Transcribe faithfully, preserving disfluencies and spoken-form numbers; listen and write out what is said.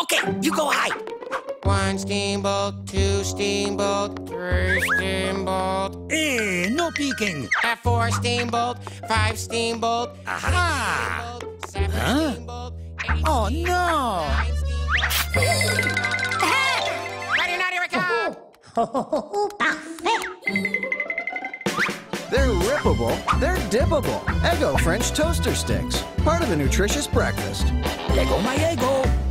Okay, you go high. One steamboat, two steamboat, three steamboat. Eh, no peeking. A four steamboat, five steamboat. Aha! Steamboat, seven Huh? steamboat, eight Oh, steamboat, no. nine steamboat. Ready, now, here we come. They're rippable, they're dippable. Eggo French toaster sticks, part of a nutritious breakfast. Lego my Eggo.